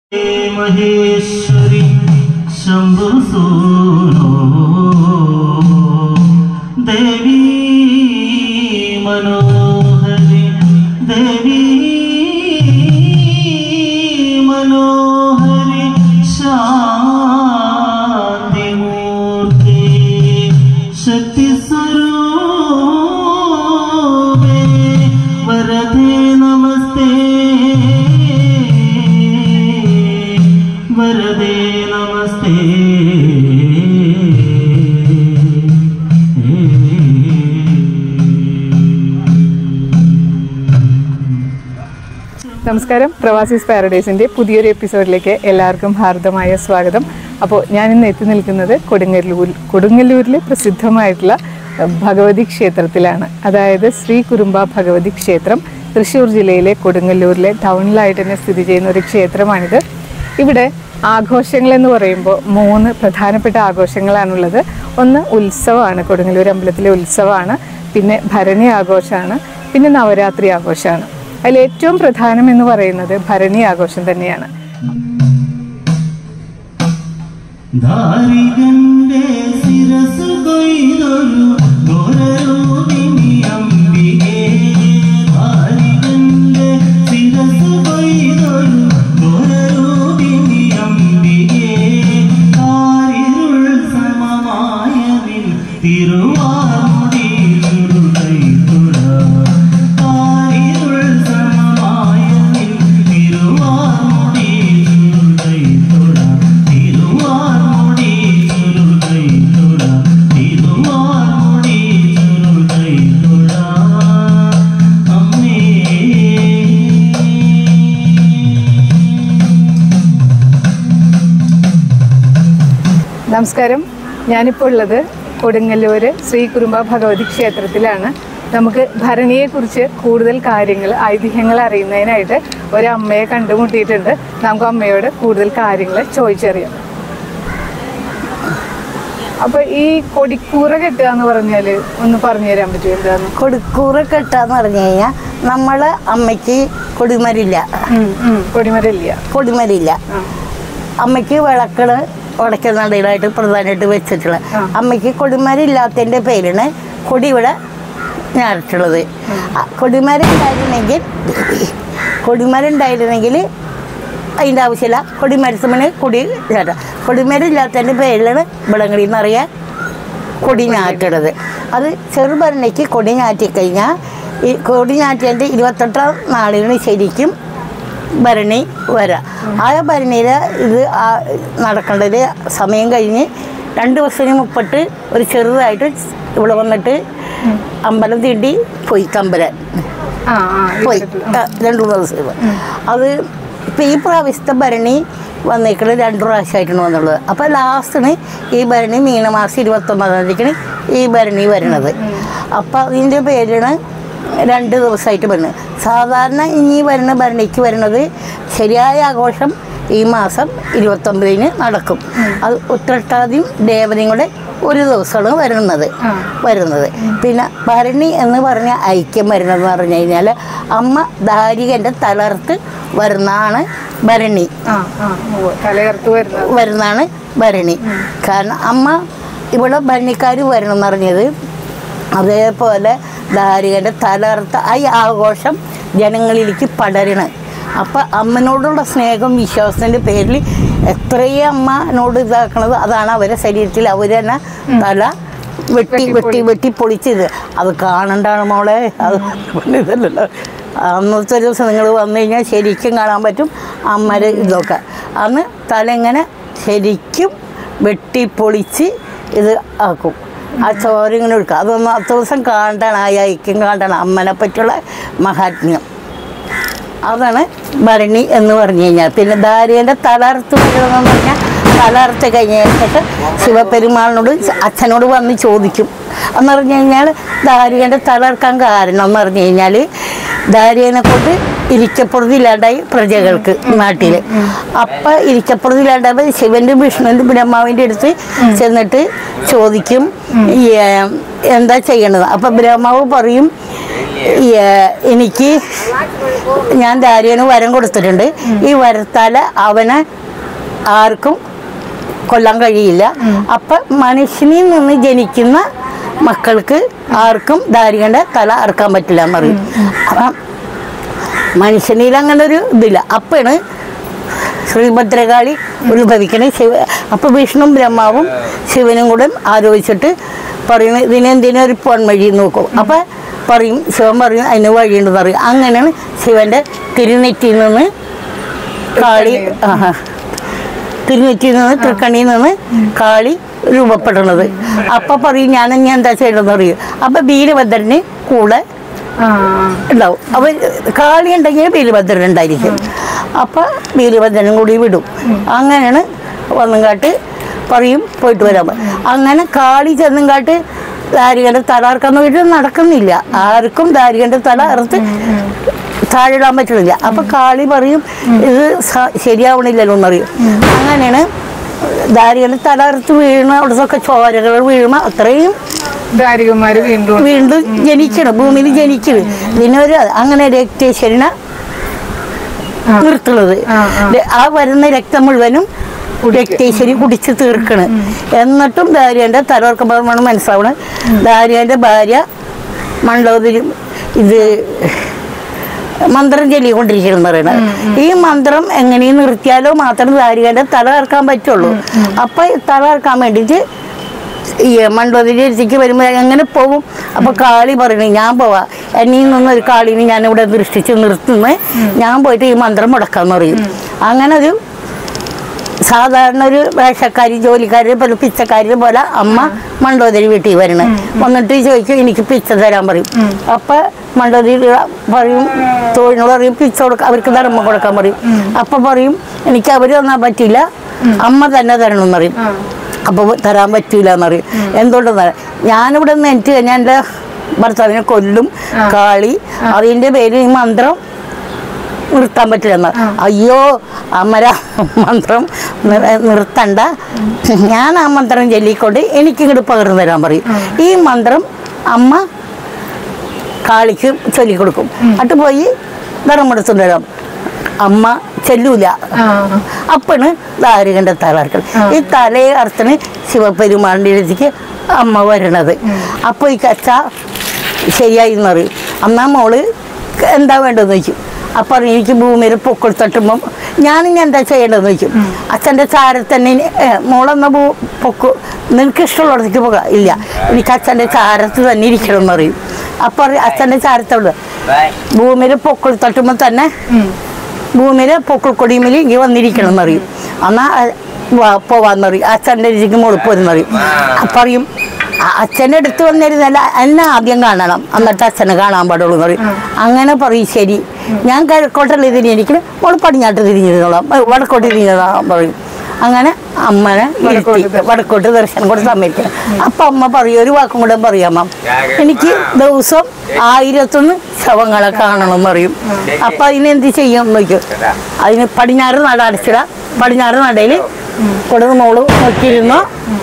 महेश्वरी शंभु सोनो देवी मनोहरी देवी मनोहरी शांति मूर्ति शक्ति स्वरूपे वरदे नमस्ते वरदे नमस्ते। നമസ്കാരം, പ്രവാസീസ് പാരഡൈസിൻ്റെ പുതിയൊരു എപ്പിസോഡിലേക്ക് എല്ലാവർക്കും ഹാർദമായ സ്വാഗതം. അപ്പോൾ ഞാനിന്ന് എത്തി നിൽക്കുന്നത് കൊടുങ്ങല്ലൂരിലെ പ്രസിദ്ധമായിട്ടുള്ള ഭഗവതി ക്ഷേത്രത്തിലാണ്. അതായത് ശ്രീ കുറുമ്പ ഭഗവതി ക്ഷേത്രം തൃശ്ശൂർ ജില്ലയിലെ കൊടുങ്ങല്ലൂരിലെ ടൗണിലായിട്ട് തന്നെ സ്ഥിതി ചെയ്യുന്ന ഒരു ക്ഷേത്രമാണിത്. ഇവിടെ ആഘോഷങ്ങൾ എന്ന് പറയുമ്പോൾ 3 പ്രധാനപ്പെട്ട ആഘോഷങ്ങളാണുള്ളത്. ഒന്ന് ഉത്സവമാണ്, കൊടുങ്ങല്ലൂർ അമ്പലത്തിലെ ഉത്സവമാണ്. പിന്നെ ഭരണി ആഘോഷമാണ്. പിന്നെ നവരാത്രി ആഘോഷമാണ്. അതിൽ ഏറ്റവും പ്രധാനം എന്ന് പറയുന്നത് ഭരണി ആഘോഷം തന്നെയാണ്. നമസ്കാരം, ഞാനിപ്പോൾ ഉള്ളത് കൊടുങ്ങല്ലൂർ ശ്രീ കുറുമ്പ ഭഗവതി ക്ഷേത്രത്തിലാണ്. നമുക്ക് ഭരണിയെക്കുറിച്ച് കൂടുതൽ കാര്യങ്ങൾ, ഐതിഹ്യങ്ങൾ അറിയുന്നതിനായിട്ട് ഒരമ്മയെ കണ്ടുമുട്ടിയിട്ടുണ്ട്. നമുക്ക് അമ്മയോട് കൂടുതൽ കാര്യങ്ങൾ ചോദിച്ചറിയാം. അപ്പോൾ ഈ കൊടിക്കൂറ കെട്ടുക എന്ന് പറഞ്ഞാൽ ഒന്ന് പറഞ്ഞു തരാൻ പറ്റുമോ? എന്താണ് കൊടിക്കൂറ കെട്ടാന്ന് പറഞ്ഞു കഴിഞ്ഞാൽ നമ്മളെ അമ്മയ്ക്ക് കൊടിമരില്ല. അമ്മയ്ക്ക് വിളക്കള് ഉടയ്ക്കുന്നതിലായിട്ട് പ്രധാനമായിട്ട് വെച്ചിട്ടുള്ള അമ്മയ്ക്ക് കൊടിമരമില്ലാത്തതിൻ്റെ പേരിന് കൊടി ഇവിടെ ഞാറിട്ടുള്ളത്. കൊടിമരുണ്ടായിരുന്നെങ്കിൽ അതിൻ്റെ ആവശ്യമില്ല. കൊടിമരത്തുമ്മന് കൊടി ഞാറ്റ. കൊടിമരമില്ലാത്തതിൻ്റെ പേരിലാണ് വിളങ്ങളിൽ നിന്നറിയാൻ കൊടി ഞാറ്റുള്ളത്. അത് ചെറുഭരണിക്ക് കൊടി ഞാറ്റിക്കഴിഞ്ഞാൽ ഈ കൊടി ഞാറ്റിയതിൻ്റെ 28-ാം നാളിന് ശരിക്കും ഭരണി വരാം. ആ ഭരണിയിൽ ഇത് നടക്കേണ്ടത് സമയം കഴിഞ്ഞ് 2 ദിവസത്തിന് മുപ്പിട്ട് ഒരു ചെറുതായിട്ട് ഇവിടെ വന്നിട്ട് അമ്പലം തീണ്ടി പോയി കമ്പലൻ പോയി 2-3 ദിവസം. അത് ഇപ്പം ഈ പ്രാവശ്യത്തെ ഭരണി വന്നേക്കുന്നത് 2 പ്രാവശ്യമായിട്ടാണ് വന്നുള്ളത്. അപ്പോൾ ലാസ്റ്റിന് ഈ ഭരണി മീനമാസം 29-ാം തീയതിക്കാണ് ഈ ഭരണി വരുന്നത്. അപ്പം അതിൻ്റെ പേരാണ് 2 ദിവസമായിട്ട് വരുന്നത്. സാധാരണ ഇനി വരുന്ന ഭരണിക്ക് വരുന്നത് ശരിയായ ആഘോഷം ഈ മാസം 29-ന് നടക്കും. അത് ഉത്രട്ടാതിയും ദേവതയും കൂടെ ഒരു ദിവസമാണ് വരുന്നത്. പിന്നെ ഭരണി എന്ന് പറഞ്ഞ ഐക്യം വരുന്നതെന്ന് പറഞ്ഞു കഴിഞ്ഞാൽ അമ്മ ദാരികൻ്റെ തലർത്ത് വരുന്നതാണ് ഭരണി. വരുന്നതാണ് ഭരണി. കാരണം അമ്മ ഇവിടെ ഭരണിക്കാർ വരണമെന്ന് പറഞ്ഞത് അതേപോലെ ദാരികൻ്റെ തലർത്ത ഈ ആഘോഷം ജനങ്ങളിലേക്ക് പടരണം. അപ്പം അമ്മനോടുള്ള സ്നേഹം വിശ്വാസത്തിൻ്റെ പേരിൽ എത്രയും അമ്മനോട് ഇതാക്കണത് അതാണ് അവരെ ശരീരത്തിൽ അവർ തന്നെ തല വെട്ടി പൊളിച്ചത്. അത് കാണണ്ടാണ് മോളെ. അത് ഇതല്ലല്ലോ. അന്നത്തെ ദിവസം നിങ്ങൾ വന്നു കഴിഞ്ഞാൽ ശരിക്കും കാണാൻ പറ്റും അമ്മരെ ഇതൊക്കെ. അന്ന് തല ഇങ്ങനെ ശരിക്കും വെട്ടിപ്പൊളിച്ച് ഇത് ആക്കും. ആ ചോര ഇങ്ങനെ എടുക്കുക. അതൊന്നും 10 ദിവസം കാണണ്ടാണ്. ആ ഐക്യം കാണണ്ടാണ് അമ്മനെ പറ്റിയുള്ള മഹാത്മ്യം. അതാണ് ഭരണി എന്ന് പറഞ്ഞു കഴിഞ്ഞാൽ. പിന്നെ ദാരികൻ്റെ തലർത്ത് വരണമെന്ന് പറഞ്ഞാൽ തലർത്ത് കഴിഞ്ഞിട്ട് ശിവപെരുമാളിനോട് അച്ഛനോട് വന്ന് ചോദിക്കും എന്ന് പറഞ്ഞു കഴിഞ്ഞാൽ ദാരികൻ്റെ തലർക്കാൻ കാരണം എന്ന് പറഞ്ഞു കഴിഞ്ഞാൽ ദാരികനെ കൊണ്ട് ഇരിക്കപ്പുറത്തില്ലാണ്ടായി പ്രജകൾക്ക് നാട്ടിൽ. അപ്പം ഇരിക്കപ്പുറത്തില്ലാണ്ടായപ്പോൾ ശിവൻ്റെ വിഷ്ണുവിൻ്റെ ബ്രഹ്മാവിൻ്റെ അടുത്ത് ചെന്നിട്ട് ചോദിക്കും എന്താ ചെയ്യണത്. അപ്പം ബ്രഹ്മാവ് പറയും എനിക്ക് ഞാൻ ദാരികന് വരം കൊടുത്തിട്ടുണ്ട്. ഈ വരത്താൽ അവനെ ആർക്കും കൊല്ലാൻ കഴിയില്ല. അപ്പം മനുഷ്യനിൽ നിന്ന് ജനിക്കുന്ന മക്കൾക്ക് ആർക്കും ദാരികൻ്റെ തല അറുക്കാൻ പറ്റില്ല എന്ന് പറയും. അപ്പം മനുഷ്യനിൽ അങ്ങനെ ഒരു ഇതില്ല. അപ്പാണ് ശ്രീഭദ്രകാളി ഉത്ഭവിക്കണേ. അപ്പം വിഷ്ണു ബ്രഹ്മാവും ശിവനും കൂടെ ആലോചിച്ചിട്ട് പറയുന്നത് ഇതിനെന്തിനും ഒരു പൊൻവഴി നോക്കും. അപ്പം പറയും, ശിവൻ പറയും അതിന് വഴിയുണ്ടെന്ന് പറയും. അങ്ങനെയാണ് ശിവൻ്റെ തിരുനെറ്റിയിൽ നിന്ന് കാളി തിരുനെറ്റിയിൽ നിന്ന് തൃക്കണ്ണിയിൽ നിന്ന് കാളി രൂപപ്പെടുന്നത്. അപ്പം പറയും ഞാൻ ഇനി എന്താ ചെയ്യണമെന്ന് പറയും. അപ്പം വീരഭദ്രന് കൂടെ ഉണ്ടാവും. അപ്പം കാളി ഉണ്ടെങ്കിൽ വീരഭദ്രൻ ഉണ്ടായിരിക്കും. അപ്പം വീരഭദ്രനും കൂടി വിടും. അങ്ങനെയാണ് വന്നുംകാട്ട് പറയും പോയിട്ട് വരാൻ. അങ്ങനെ കാളി ചെന്നുംകാട്ട് ദാരികൻ്റെ തല അറുക്കാന്ന് വീട്ടിൽ നടക്കുന്നില്ല. ആർക്കും ദാരികൻ്റെ തല അറുത്ത് താഴെയിടാൻ പറ്റുന്നില്ല. അപ്പം കാളി പറയും ഇത് ശരിയാവണില്ലല്ലോ എന്നറിയും. അങ്ങനെയാണ് ദാരികൻ്റെ തല അറുത്ത് വീഴുന്ന അവിടുത്തെ ചോരകൾ വീഴുമ്പോൾ അത്രയും ദാരികന്മാര് വീണ്ടും ജനിക്കണം, ഭൂമിയിൽ ജനിക്കണം. ഇതിനൊരു അങ്ങനെ രക്തേശ്വരനെ നിർത്തുന്നത്. ആ വരുന്ന രക്തം മുഴുവനും രക്തേശ്വരി കുടിച്ച് തീർക്കണം. എന്നിട്ടും ദാരികൻ്റെ തലവർക്കുമ്പോൾ മനസ്സിലാവണം ദാരികൻ്റെ ഭാര്യ മണ്ഡോദരി ഇത് മന്ത്രം ചൊല്ലിക്കൊണ്ടിരിക്കണം എന്ന് പറയണത്. ഈ മന്ത്രം എങ്ങനെയും നിർത്തിയാലോ മാത്രം ദാരികൻ്റെ തല ഇറക്കാൻ പറ്റുള്ളൂ. അപ്പം തല ഇറക്കാൻ വേണ്ടിയിട്ട് ഈ മണ്ഡോദരി അടുത്തേക്ക് വരുമ്പോൾ എങ്ങനെ പോകും. അപ്പോൾ കാളി പറയണേ ഞാൻ പോവാം, എന്നിൽ നിന്നൊരു കാളീനെ ഞാനിവിടെ ദൃഷ്ടിച്ച് നിർത്തുന്നത്, ഞാൻ പോയിട്ട് ഈ മന്ത്രം മുടക്കാമെന്ന് പറയും. അങ്ങനെ ഒരു സാധാരണ ഒരു വേഷക്കാരി ജോലിക്കാരി പോലെ പിച്ചക്കാരി പോലെ അമ്മ മണ്ഡോദരി വീട്ടിൽ വരണേ. വന്നിട്ട് ചോദിക്കും എനിക്ക് പിച്ച തരാൻ പറയും. അപ്പം മണ്ഡോദരി പറയും തൊഴിലിനോട് പറയും പിച്ച കൊടുക്കാൻ അവർക്ക് ധർമ്മം കൊടുക്കാൻ പറയും. അപ്പം പറയും എനിക്ക് അവർ തന്നാൽ പറ്റില്ല, അമ്മ തന്നെ തരണമെന്ന് പറയും. അപ്പോൾ തരാൻ പറ്റൂല എന്നറിയും. എന്തുകൊണ്ടെന്ന് ഞാനിവിടെ നിന്ന് എനിക്ക് ഞാൻ എൻ്റെ ഭർത്താവിനെ കൊല്ലും കാളി, അതിൻ്റെ പേരിൽ ഈ മന്ത്രം നിർത്താൻ പറ്റില്ലെന്ന്. അയ്യോ അമര മന്ത്രം നിർത്തണ്ട, ഞാൻ ആ മന്ത്രം ചൊല്ലിക്കൊണ്ട് എനിക്കിങ്ങോട്ട് പകർന്നു തരാൻ പറയും. ഈ മന്ത്രം അമ്മ കാളിക്ക് ചൊല്ലിക്കൊടുക്കും. എന്നിട്ട് പോയി ധർമ്മം എടുത്തുകൊണ്ട് വരാം. അമ്മ ചെല്ലൂല. അപ്പാണ് ദാരികൻ്റെ തല അറുക്കൽ. ഈ തലയെ അറുത്തിന് ശിവപെരുമാളിൻ്റെ അടുത്തേക്ക് അമ്മ വരണത്. അപ്പോൾ ഈ കച്ച ശരിയായി എന്ന് പറയും. അന്നാ മോള് എന്താ വേണ്ടതെന്ന് ചോദിക്കും. അപ്പം എനിക്ക് ഭൂമിയിൽ പൊക്കൾ തട്ടുമ്പം ഞാനിനി എന്താ ചെയ്യേണ്ടതെന്ന് ചോദിക്കും. അച്ഛൻ്റെ ചാരത്തന്നെ മോളെന്ന പൊക്കു നിനക്ക് ഇഷ്ടമുള്ളടത്തേക്ക് പോകാം. ഇല്ല, എനിക്ക് അച്ഛൻ്റെ ചാരത്ത് തന്നെ ഇരിക്കണം എന്ന് പറയും. അപ്പം അച്ഛൻ്റെ ചാരത്തുള്ള ഭൂമിയിൽ പൊക്കൾ തട്ടുമ്പോൾ തന്നെ ഭൂമിയിൽ പൊക്കൾ കൊടിയുമിൽ ഇങ്ങനെ വന്നിരിക്കണം എന്നറിയും. എന്നാൽ പോവാന്ന് പറയും. അച്ഛൻ്റെ രുചിക്ക് മുളിപ്പോരെന്ന് പറയും. പറയും അച്ഛൻ്റെ അടുത്ത് വന്നിരുന്നല്ല എന്നെ ആദ്യം കാണണം, എന്നിട്ട് അച്ഛനെ കാണാൻ പാടുള്ളൂ എന്ന് പറയും. അങ്ങനെ പറയും ശരി, ഞാൻ കിഴക്കോട്ടല്ലേ തിരിഞ്ഞിരിക്കണം, മോള് പടിഞ്ഞാട്ട് തിരിഞ്ഞിരുന്നോളാം, വടക്കോട്ട് തിരിഞ്ഞോളാം പറയും. അങ്ങനെ അമ്മനെ വടക്കോട്ട് ദർശനം കൂടെ സമ്മതിക്കണം. അപ്പം അമ്മ പറയും ഒരു വാക്കും കൂടെ പറയാമ്മ, എനിക്ക് ദിവസം 1001 ശവങ്ങളെ കാണണം പറയും. അപ്പം അതിനെന്ത് ചെയ്യും നോക്കും. അതിന് പടിഞ്ഞാറ് നട അടച്ചിട, പടിഞ്ഞാറ് നടയിൽ കൊടുന്ന് മോള് നോക്കിയിരുന്നോ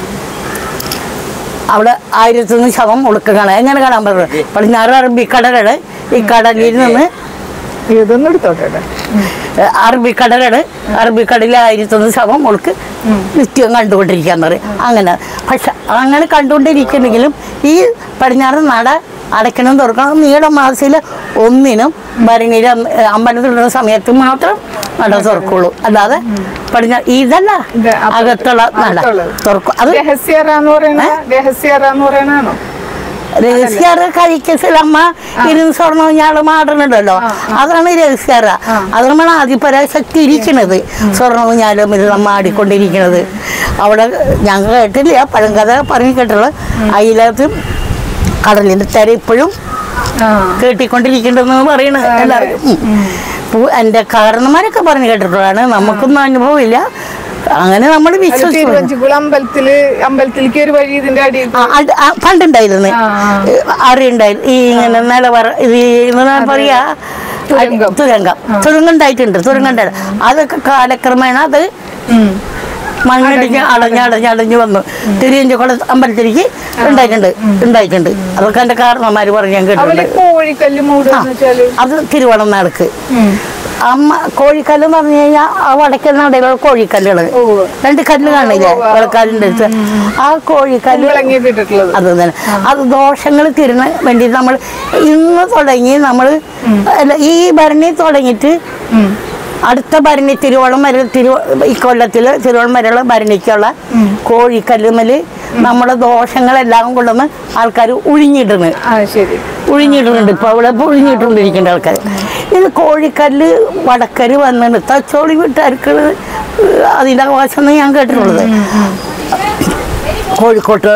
അവിടെ 1001 ശവം ഉളുക്ക് കാണാം. എങ്ങനെ കാണാൻ പറ്റും? പടിഞ്ഞാറ് അറബിക്കടലാണ്. ഈ കടലിൽ നിന്ന് അറബിക്കടലാണ്. അറബിക്കടലിൽ 1001 ശവം ഉളുക്ക് നിത്യം കണ്ടുകൊണ്ടിരിക്കാന്ന് പറയും. അങ്ങനെ പക്ഷെ അങ്ങനെ കണ്ടുകൊണ്ടിരിക്കുന്നെങ്കിലും ഈ പടിഞ്ഞാറ് നട അടയ്ക്കണം തുറക്കണം നീളം മാസത്തിൽ 1 ഭരണിയിൽ അമ്പലത്തിലുള്ള സമയത്ത് മാത്രം നട തുറക്കുള്ളൂ. അല്ലാതെ പടിഞ്ഞാറ് ഇതല്ല അകത്തുള്ള നട തുറക്കും. അത് രഹസ്യാറ കഴിക്കൽ അമ്മ ഇരുന്ന് സ്വർണ്ണം ഞാള് മാടണുണ്ടല്ലോ, അതാണ് രഹസ്യാറ. അതാണ് ആദിപരാശക്തി ഇരിക്കുന്നത്. സ്വർണ്ണവും ഞാലും ഇത് നമ്മ ആടിക്കൊണ്ടിരിക്കുന്നത്. അവിടെ ഞങ്ങൾ കേട്ടില്ല, പഴങ്കഥ പറഞ്ഞു കേട്ടുള്ള അതിനകത്ത് കടലിൻ്റെ തിര ഇപ്പോഴും കേട്ടിക്കൊണ്ടിരിക്കണ്ടെന്ന് പറയണത് എല്ലാവരും. എൻ്റെ കാരണന്മാരൊക്കെ പറഞ്ഞു കേട്ടിട്ടുള്ളതാണ്, നമുക്കൊന്നും അനുഭവമില്ല. അങ്ങനെ നമ്മൾ അമ്പലത്തിലേക്ക് ഒരു വഴി ഇതിന്റെ അടി പണ്ടുണ്ടായിരുന്നു, അറിയുണ്ടായിരുന്നു. ഈ ഇങ്ങനെ നിലവറ ഇത് പറയാ തുരങ്കം ഉണ്ടായിട്ടുണ്ട്. തുരങ്കം ഉണ്ടായിരുന്നു. അതൊക്കെ കാലക്രമേണ അത് മണ്ണിടിച്ച് അടഞ്ഞ് വന്നു. തിരുവഞ്ചക്കുളം അമ്പലത്തിലേക്ക് ഉണ്ടായിട്ടുണ്ട്. അതൊക്കെ എൻ്റെ കാരണന്മാര് പറഞ്ഞ് ഞാൻ കേട്ടിട്ടുണ്ട്. അത് തിരുവണ്ണനാടക്ക് അമ്മ കോഴിക്കല്ല് എന്ന് പറഞ്ഞു കഴിഞ്ഞാൽ ആ വടക്കൽ നടയിലുള്ള കോഴിക്കല്ലുകൾ 2 കല്ല് കാണില്ലേ വിളക്കാലിൻ്റെ അടുത്ത്. ആ കോഴിക്കല്ല് അത് തന്നെ. അത് ദോഷങ്ങൾ തിരുന്ന വേണ്ടി നമ്മൾ ഇന്ന് തുടങ്ങി നമ്മൾ ഈ ഭരണി തുടങ്ങിയിട്ട് അടുത്ത ഭരണി തിരുവോണം വരെ ഈ കൊല്ലത്തില് തിരുവോണം വരെയുള്ള ഭരണിക്കുള്ള കോഴിക്കല്ലുമല് നമ്മുടെ ദോഷങ്ങളെല്ലാം കൊണ്ടുവന്ന് ആൾക്കാർ ഒഴിഞ്ഞിടുന്നുണ്ട്. ഇപ്പൊ അവിടെ ഒഴിഞ്ഞിട്ടുണ്ടിരിക്കേണ്ട ആൾക്കാർ. ഇത് കോഴിക്കല്ല് വടക്കര് വന്നിട്ട് തച്ചോളി വീട്ടുകാർക്ക് അതിന്റെ അവകാശം ഞാൻ കേട്ടിട്ടുള്ളത്. കോഴിക്കോട്ട്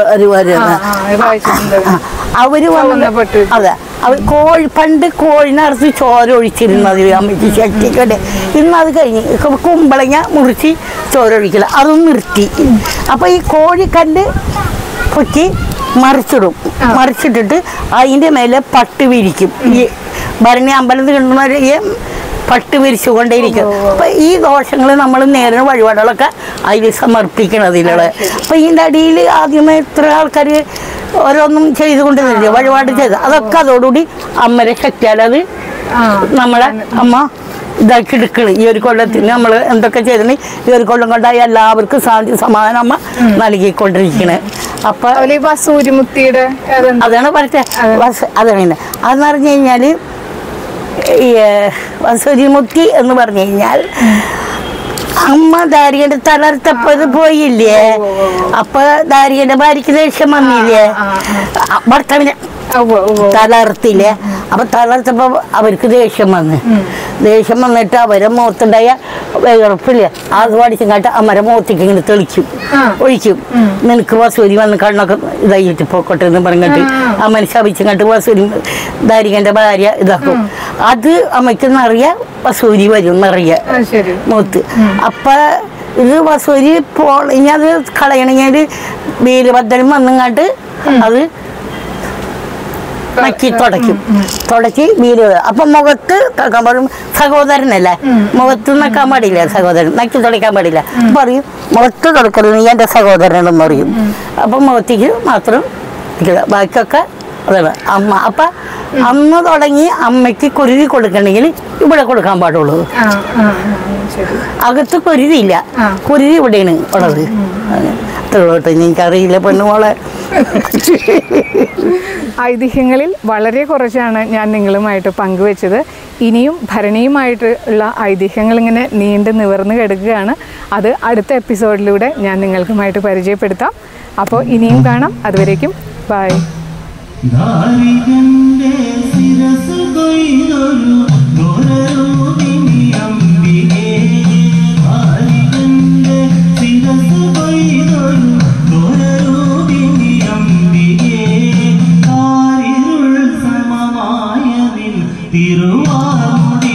അവര് വന്നിട്ട് അതെ അവർ പണ്ട് കോഴിനറുത്ത് ചോര ഒഴിച്ചിരുന്നത് അമ്മയ്ക്ക് ശക്തിക്കട്ടെ. ഇന്ന് അത് കഴിഞ്ഞ് കുമ്പളങ്ങ മുറിച്ച് ചോര ഒഴിക്കില്ല, അതും നിർത്തി. അപ്പൊ ഈ കോഴിക്കല്ല് പൊക്കി മറിച്ചിട്ടിട്ട് അതിന്റെ മേലെ പട്ട് വിരിക്കും. ഈ ഭരണി അമ്പലത്തിൽ കിട്ടുന്നവരെ പട്ട് വിരിച്ചുകൊണ്ടേയിരിക്കും. അപ്പൊ ഈ ദോഷങ്ങൾ നമ്മൾ നേരിടുന്ന വഴിപാടുകളൊക്കെ അതിൽ സമർപ്പിക്കണതിലുള്ള. അപ്പൊ ഇതിന്റെ അടിയിൽ ആദ്യമേ ഇത്ര ആൾക്കാർ ഓരോന്നും ചെയ്തുകൊണ്ടിരുന്നില്ല, വഴിപാട് ചെയ്ത് അതൊക്കെ അതോടുകൂടി അമ്മരെ ശക്തിയാൽ അത് നമ്മളെ അമ്മ ഇതാക്കി എടുക്കണം. ഈ ഒരു കൊല്ലത്തിന് നമ്മൾ എന്തൊക്കെ ചെയ്തിട്ടുണ്ടെങ്കിൽ ഈ ഒരു കൊല്ലം കൊണ്ടായി എല്ലാവർക്കും ശാന്തി സമാധാനം അമ്മ നൽകിക്കൊണ്ടിരിക്കണേ. അപ്പൊ വസൂരിമുത്തിയുടെ അതാണ് പറഞ്ഞത്. അതാണ് അതെന്ന് പറഞ്ഞു കഴിഞ്ഞാല് ഈ വസൂരിമുത്തി എന്ന് പറഞ്ഞു കഴിഞ്ഞാൽ അമ്മ ദാരികന്റെ തളർത്തപ്പോ ഇത് പോയില്ലേ, അപ്പൊ ദാരികന്റെ ഭാര്യക്ക് ദേഷ്യം വന്നില്ലേ, ഭർത്താവിനെ തളർത്തില്ലേ. അപ്പൊ തളർത്തപ്പോ അവർക്ക് ദേഷ്യം വന്നിട്ട് അവരെ മുഖത്തുണ്ടായ വിയർപ്പില്ലേ അത് പഠിച്ചും കാട്ട് അമ്മരെ മുഖത്തേക്ക് ഇങ്ങനെ ഒഴിക്കും. നിനക്ക് വസൂരി വന്ന് കണ്ണൊക്കെ ഇതായിട്ട് പോക്കോട്ടെ എന്ന് പറഞ്ഞിട്ട് അമ്മനെ ശപിച്ചും കാട്ട് വസൂരി ദാരികന്റെ ഭാര്യ ഇതാക്കും. അത് അമ്മയ്ക്ക് നിറയെ വസൂരി വരും, നിറയെ മുഖത്ത്. അപ്പൊ ഇത് വസൂരി ഇനി അത് കളയണെങ്കിൽ വീരഭദ്രൻ വന്നുങ്ങാട്ട് അത് നക്കി തുടക്കി വീര്. അപ്പൊ മുഖത്ത് സഹോദരനല്ലേ, മുഖത്ത് നക്കാൻ പാടില്ല, സഹോദരൻ നക്കി തുടയ്ക്കാൻ പാടില്ല. പറയും മുഖത്ത് തുടക്കരുത്, നീ എൻ്റെ സഹോദരനെന്ന് പറയും. അപ്പൊ മുഖത്തേക്ക് മാത്രം ബാക്കിയൊക്കെ അതാണ് അമ്മ. അപ്പൊ അന്ന് തുടങ്ങി അമ്മയ്ക്ക് കുരുതി കൊടുക്കണമെങ്കിൽ ഇവിടെ കൊടുക്കാൻ പാടുള്ളൂ. അകത്ത് കുരുതിയില്ല, കുരുതി ഇവിടെയാണ് ഉള്ളത്. അത്രയോട്ട് എനിക്കറിയില്ല പെണ്ണുമോളെ. ഐതിഹ്യങ്ങളിൽ വളരെ കുറച്ചാണ് ഞാൻ നിങ്ങളുമായിട്ട് പങ്കുവെച്ചത്. ഇനിയും ഭരണിയുമായിട്ട് ഉള്ള ഐതിഹ്യങ്ങൾ ഇങ്ങനെ നീണ്ടു നിവർന്ന് കിടക്കുകയാണ്. അത് അടുത്ത എപ്പിസോഡിലൂടെ ഞാൻ നിങ്ങൾക്കുമായിട്ട് പരിചയപ്പെടുത്താം. അപ്പോൾ ഇനിയും കാണാം. അതുവരേക്കും ബൈ. തിരുവാ